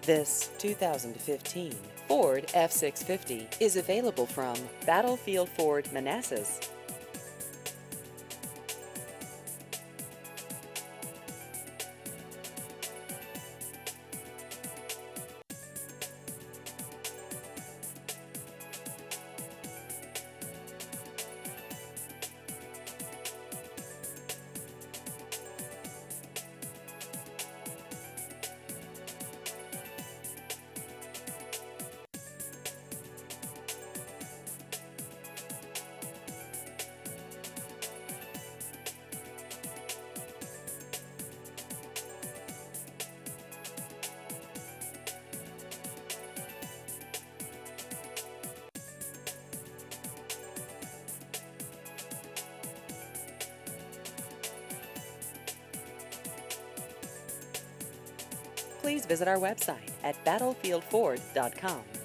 This 2015 Ford F-650 is available from Battlefield Ford Manassas. Please visit our website at battlefieldford.com.